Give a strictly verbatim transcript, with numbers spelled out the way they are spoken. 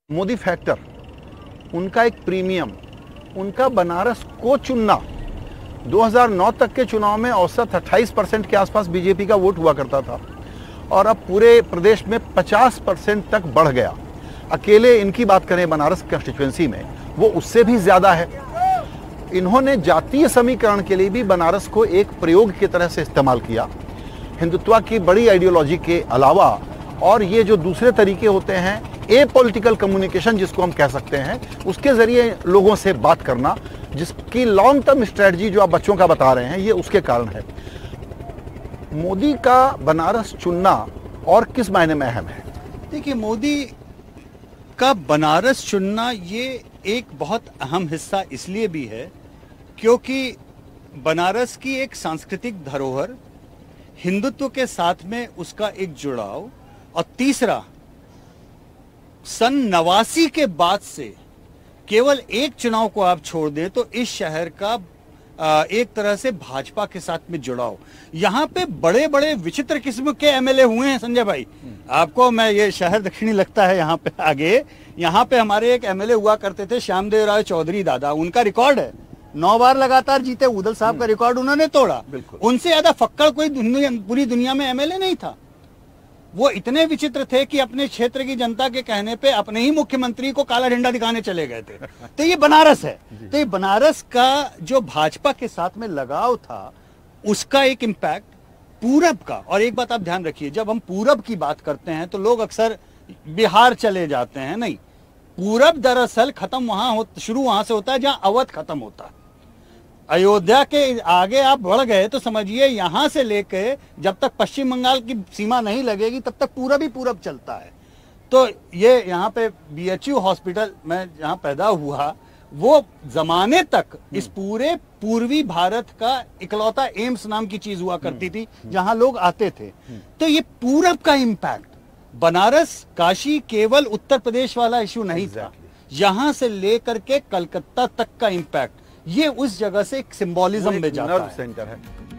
Modi factor, उनका एक premium, उनका बनारस को चुनना। दो हज़ार नौ तक के चुनाव में औसत अट्ठाईस परसेंट के आसपास बीजेपी का वोट हुआ करता था और अब पूरे प्रदेश में पचास परसेंट तक बढ़ गया। अकेले इनकी बात करें बनारस कंस्टिट्यूएंसी में, वो उससे भी ज्यादा है। इन्होंने जातीय समीकरण के लिए भी बनारस को एक प्रयोग की तरह से इस्तेमाल किया, हिंदुत्व की बड़ी आइडियोलॉजी के अलावा। और ये जो दूसरे तरीके होते हैं, ए पॉलिटिकल कम्युनिकेशन जिसको हम कह सकते हैं, उसके जरिए लोगों से बात करना, जिसकी लॉन्ग टर्म स्ट्रेटजी जो आप बच्चों का बता रहे हैं, ये उसके कारण है। मोदी का बनारस चुनना और किस मायने में अहम है? देखिए, मोदी का बनारस चुनना ये एक बहुत अहम हिस्सा इसलिए भी है क्योंकि बनारस की एक सांस्कृतिक धरोहर, हिंदुत्व के साथ में उसका एक जुड़ाव, और तीसरा सन नवासी के बाद से केवल एक चुनाव को आप छोड़ दें तो इस शहर का एक तरह से भाजपा के साथ में जुड़ाव। यहाँ पे बड़े बड़े विचित्र किस्म के एमएलए हुए हैं संजय भाई। आपको मैं, ये शहर दक्षिणी लगता है यहाँ पे आगे, यहाँ पे हमारे एक एमएलए हुआ करते थे श्यामदेव राय चौधरी दादा, उनका रिकॉर्ड है, नौ बार लगातार जीते। उदल साहब का रिकॉर्ड उन्होंने तोड़ा। उनसे ज्यादा फक्कड़ कोई दुनिया, पूरी दुनिया में एमएलए नहीं था। वो इतने विचित्र थे कि अपने क्षेत्र की जनता के कहने पे अपने ही मुख्यमंत्री को काला झंडा दिखाने चले गए थे। तो ये बनारस है। तो ये बनारस का जो भाजपा के साथ में लगाव था, उसका एक इम्पैक्ट पूरब का। और एक बात आप ध्यान रखिए, जब हम पूरब की बात करते हैं तो लोग अक्सर बिहार चले जाते हैं। नहीं, पूरब दरअसल खत्म वहां हो, शुरू वहां से होता है जहां अवध खत्म होता है। अयोध्या के आगे आप बढ़ गए तो समझिए यहां से लेके जब तक पश्चिम बंगाल की सीमा नहीं लगेगी तब तक पूरब ही पूरब चलता है। तो ये यहाँ पे बीएचयू हॉस्पिटल में जहाँ पैदा हुआ, वो जमाने तक इस पूरे पूर्वी भारत का इकलौता एम्स नाम की चीज हुआ करती थी जहां लोग आते थे। तो ये पूरब का इम्पैक्ट, बनारस काशी केवल उत्तर प्रदेश वाला इशू नहीं था, यहां से लेकर के कलकत्ता तक का इम्पैक्ट, ये उस जगह से एक सिंबॉलिज्म में जाता है। सेंटर है।